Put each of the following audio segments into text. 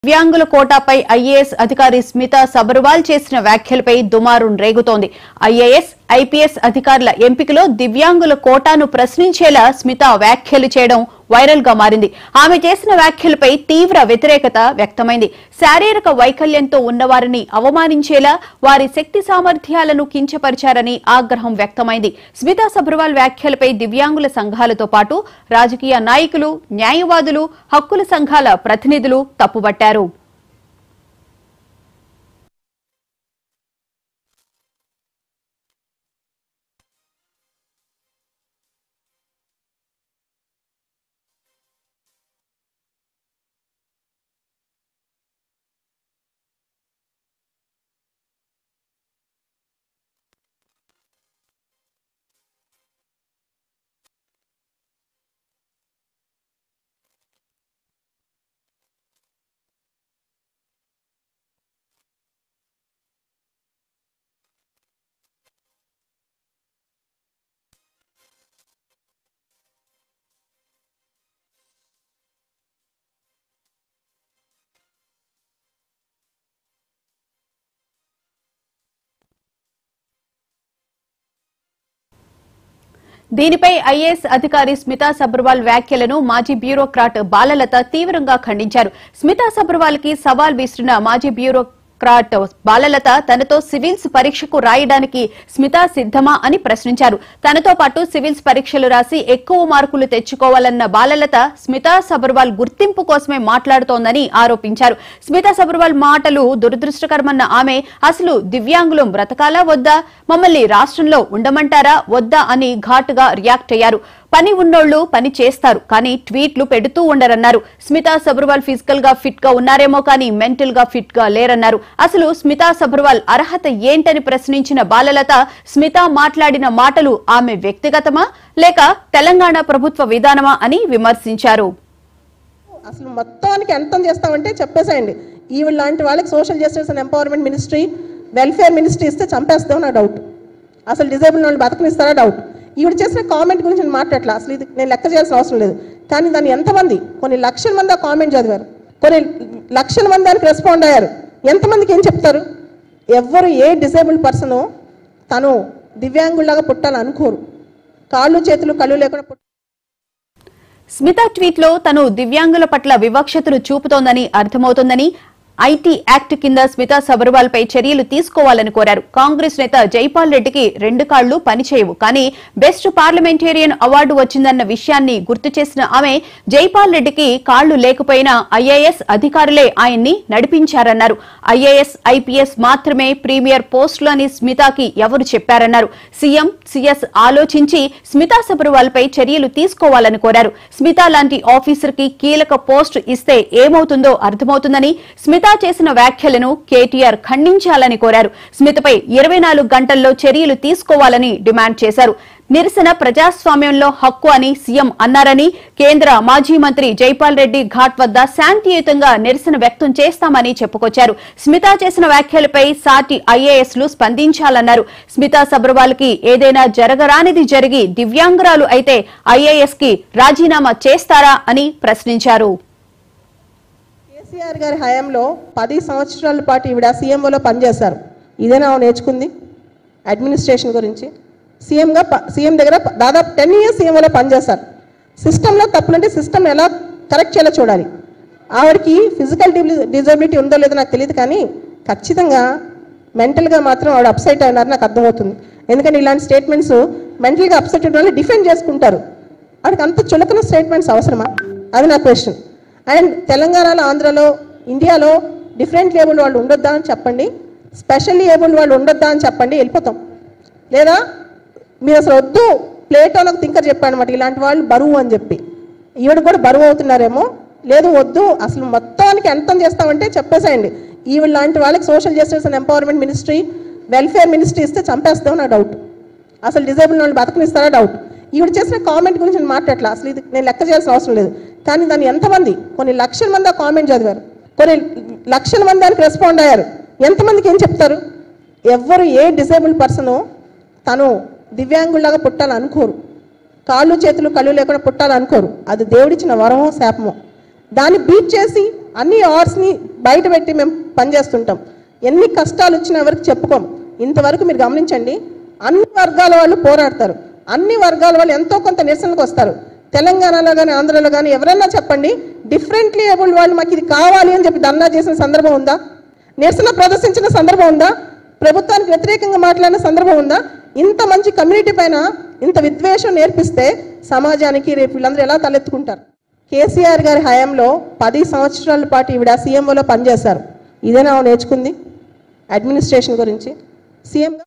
దివ్యాంగుల కోటాపై ఐఏఎస్ అధికారి స్మిత సబర్వాల్ చేసిన వ్యాఖ్యలపై దుమారు రేగుతోంది. ఐఏఎస్, ఐపీఎస్ అధికారుల ఎంపికలో దివ్యాంగుల కోటాను ప్రశ్నించేలా స్మిత వ్యాఖ్యలు చేయడం వైరల్ గా మారింది. ఆమె చేసిన వ్యాఖ్యలపై తీవ్ర వ్యతిరేకత వ్యక్తమైంది. శారీరక వైకల్యంతో ఉన్నవారిని అవమానించేలా, వారి శక్తి సామర్థ్యాలను కించపరిచారని ఆగ్రహం వ్యక్తమైంది. స్మిత సబర్వాల్ వ్యాఖ్యలపై దివ్యాంగుల సంఘాలతో పాటు రాజకీయ నాయకులు, న్యాయవాదులు, హక్కుల సంఘాల ప్రతినిధులు తప్పుబట్టారు. దీనిపై ఐఏఎస్ అధికారి స్మితా సబర్వాల్ వ్యాఖ్యలను మాజీ బ్యూరోక్రాట్ బాలలత తీవ్రంగా ఖండించారు. స్మితా సబర్వాల్ కి సవాల్ విసిరిన మాజీ బ్యూరోక్రాట్ బాలలత తనతో సివిల్స్ పరీక్షకు రాయడానికి స్మితా సిద్దమా అని ప్రశ్నించారు. తనతో పాటు సివిల్స్ పరీక్షలు రాసి ఎక్కువ మార్కులు తెచ్చుకోవాలన్న బాలలత స్మితా సబర్వాల్ గుర్తింపు కోసమే మాట్లాడుతోందని ఆరోపించారు. స్మితా సబర్వాల్ మాటలు దురదృష్టకరమన్న ఆమె అసలు దివ్యాంగులం బ్రతకాలా వద్దా, మమ్మల్ని రాష్ట్రంలో ఉండమంటారా వద్దా అని ఘాటుగా రియాక్ట్ అయ్యారు. పని ఉన్నోళ్లు పని చేస్తారు, కానీ ట్వీట్లు పెడుతూ ఉండరన్నారు. స్మితా సబర్వాల్ ఫిజికల్ గా ఫిట్ గా ఉన్నారేమో కానీ మెంటల్ గా ఫిట్ గా లేరన్నారు. అసలు స్మితా సబర్వాల్ అర్హత ఏంటని ప్రశ్నించిన బాలలత స్మితా మాట్లాడిన మాటలు ఆమె వ్యక్తిగతమా లేక తెలంగాణ ప్రభుత్వ విధానమా అని విమర్శించారు. అసలు మొత్తానికి అంతం చేస్తామంటే చెప్పేసేయండి. ఈవిడ లాంటి వాళ్ళకి social justice and empowerment ministry, welfare ministry ఇస్తే చంపేస్తాం నా డౌట్. అసలు డిజేబుల్ వాళ్ళు బతకనిస్తారా డౌట్. ఈవిడ చేసిన కామెంట్ గురించి నేను మాట్లాడలా, అసలు ఇది నేను లెక్క చేయాల్సిన అవసరం లేదు. కానీ దాన్ని ఎంతమంది, కొన్ని లక్షల మంది ఆ కామెంట్ చదివారు, కొన్ని లక్షల మంది దానికి రెస్పాండ్ అయ్యారు. ఎంతమందికి ఏం చెప్తారు? ఎవ్వరు ఏ డిజేబుల్డ్ పర్సన్ తను దివ్యాంగుల్లాగా పుట్టాలనుకోరు. కాళ్ళు చేతులు కళ్ళు లేకుండా స్మితా ట్వీట్ లో తను దివ్యాంగుల పట్ల వివక్షతను చూపుతోందని అర్థమవుతోందని, ఐటీ యాక్ట్ కింద స్మితా సబర్వాల్ పై చర్యలు తీసుకోవాలని కోరారు. కాంగ్రెస్ నేత జైపాల్ రెడ్డికి 2 కాళ్లు పనిచేయవు, కానీ బెస్ట్ పార్లమెంటేరియన్ అవార్డు వచ్చిందన్న విషయాన్ని గుర్తు చేసిన ఆమె జైపాల్ రెడ్డికి కాళ్లు లేకపోయినా ఐఏఎస్ అధికారులే ఆయన్ని నడిపించారన్నారు. ఐఏఎస్, ఐపీఎస్ మాత్రమే ప్రీమియర్ పోస్టులు అని స్మితాకి ఎవరు చెప్పారన్నారు. సీఎం, సీఎస్ ఆలోచించి స్మితా సబర్వాల్ పై చర్యలు తీసుకోవాలని కోరారు. స్మితా లాంటి ఆఫీసర్ కి కీలక పోస్టు ఇస్తే ఏమవుతుందో అర్థమవుతుందని, స్మితా చేసిన వ్యాఖ్యలను కేటీఆర్ ఖండించాలని కోరారు. స్మితపై 24 గంటల్లో చర్యలు తీసుకోవాలని డిమాండ్ చేశారు. నిరసన ప్రజాస్వామ్యంలో హక్కు అని సీఎం అన్నారని, కేంద్ర మాజీ మంత్రి జైపాల్ రెడ్డి ఘాట్ వద్ద శాంతియుతంగా నిరసన వ్యక్తం చేస్తామని చెప్పుకొచ్చారు. స్మితా చేసిన వ్యాఖ్యలపై సాటి ఐఏఎస్లు స్పందించాలన్నారు. స్మితా సబర్వాల్ కి ఏదైనా జరగరానిది జరిగి దివ్యాంగురాలు అయితే ఐఏఎస్ కి రాజీనామా చేస్తారా అని ప్రశ్నించారు. కేసీఆర్ గారి హయాంలో 10 సంవత్సరాల పాటు ఈవిడ సీఎంఓలో పనిచేశారు. ఇదేనా నేర్చుకుంది అడ్మినిస్ట్రేషన్ గురించి? సీఎం దగ్గర దాదాపు 10 years సీఎంఓలో పనిచేశారు. సిస్టంలో తప్పులంటే సిస్టమ్ ఎలా కరెక్ట్ చేయాలో చూడాలి. ఆవిడకి ఫిజికల్ డిజబిలిటీ ఉందో లేదో నాకు తెలియదు, కానీ ఖచ్చితంగా మెంటల్గా మాత్రం ఆవిడ అప్సెట్ అయినారు నాకు అర్థమవుతుంది. ఎందుకంటే ఇలాంటి స్టేట్మెంట్స్ మెంటల్గా అప్సెట్ అయిన వాళ్ళు డిఫెండ్ చేసుకుంటారు. ఆవిడకి అంత చులకన స్టేట్మెంట్స్ అవసరమా? అది నా క్వశ్చన్. అండ్ తెలంగాణలో, ఆంధ్రలో, ఇండియాలో డిఫరెంట్ ఏబుల్డ్ వాళ్ళు ఉండొద్దా అని చెప్పండి, స్పెషల్లీ ఏబుల్డ్ వాళ్ళు ఉండొద్దా అని చెప్పండి, వెళ్ళిపోతాం. లేదా మీరు అసలు వద్దు, ప్లేటోలో థింకర్ చెప్పాడు అనమాట ఇలాంటి వాళ్ళు బరువు అని చెప్పి. ఈవిడ కూడా బరువు అవుతున్నారేమో. లేదు వద్దు, అసలు మొత్తానికి అంతం చేస్తామంటే చెప్పేసేయండి. ఈవిడ లాంటి వాళ్ళకి social justice and empowerment ministry, welfare ministry ఇస్తే చంపేస్తాం నా డౌట్. అసలు డిజేబుల్ వాళ్ళు బతకనిస్తారా డౌట్. ఈవిడ చేసిన కామెంట్ గురించి నేను మాట్లాడలా, అసలు ఇది నేను లెక్క చేయాల్సిన అవసరం లేదు. కానీ దాన్ని ఎంతమంది, కొన్ని లక్షల మంది ఆ కామెంట్ చదివారు, కొన్ని లక్షల మంది దానికి రెస్పాండ్ అయ్యారు. ఎంతమందికి ఏం చెప్తారు? ఎవ్వరు ఏ డిజేబుల్డ్ పర్సన్ తను దివ్యాంగుల్లాగా పుట్టాలనుకోరు. కాళ్ళు చేతులు కళ్ళు లేకుండా పుట్టాలనుకోరు. అది దేవుడిచ్చిన వరమో శాపమో. దాన్ని బీట్ చేసి అన్ని ఆర్ట్స్ని బయట పెట్టి మేము పనిచేస్తుంటాం. ఎన్ని కష్టాలు వచ్చినా ఎవరికి చెప్పుకోం. ఇంతవరకు మీరు గమనించండి, అన్ని వర్గాల వాళ్ళు పోరాడతారు, అన్ని వర్గాల వాళ్ళు ఎంతో కొంత నిరసనకు వస్తారు. తెలంగాణలో కానీ ఆంధ్రలో కానీ ఎవరన్నా చెప్పండి, డిఫరెంట్లీ ఏబుల్డ్ వాళ్ళు మాకు ఇది కావాలి అని చెప్పి ధర్నా చేసిన సందర్భం ఉందా? నిరసన ప్రదర్శించిన సందర్భం ఉందా? ప్రభుత్వానికి వ్యతిరేకంగా మాట్లాడిన సందర్భం ఉందా? ఇంత మంచి కమ్యూనిటీ పైన ఇంత విద్వేషం నేర్పిస్తే సమాజానికి రేపు వీళ్ళందరూ ఎలా తలెత్తుకుంటారు? కేసీఆర్ గారి హయాంలో 10 సంవత్సరాల పాటు ఈవిడ సీఎంఓలో పనిచేశారు. ఇదేనా నేర్చుకుంది అడ్మినిస్ట్రేషన్ గురించి? సీఎంగా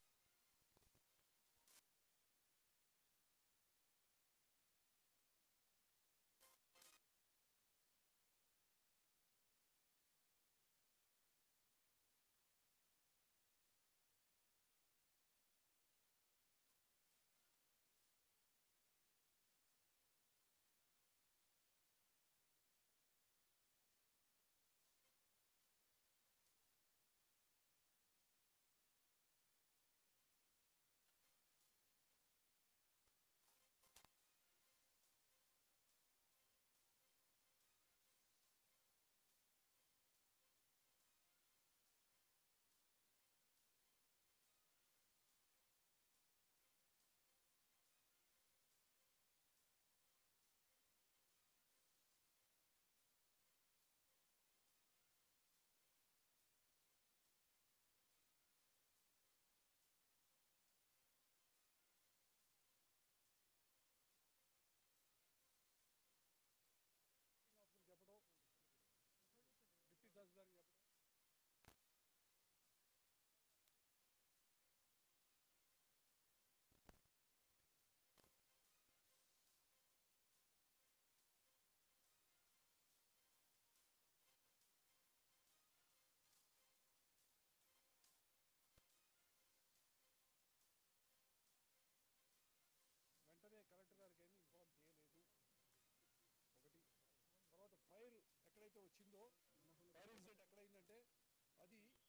వెంటనే కలెక్టర్ గారికి ఏమి ఇన్ఫార్మ్ చేయలేదు. ఒకటి తర్వాత ఫైర్ ఎక్కడైతే వచ్చిందో, ఫైర్ ఇన్సిడెంట్ ఎక్కడైందంటే అది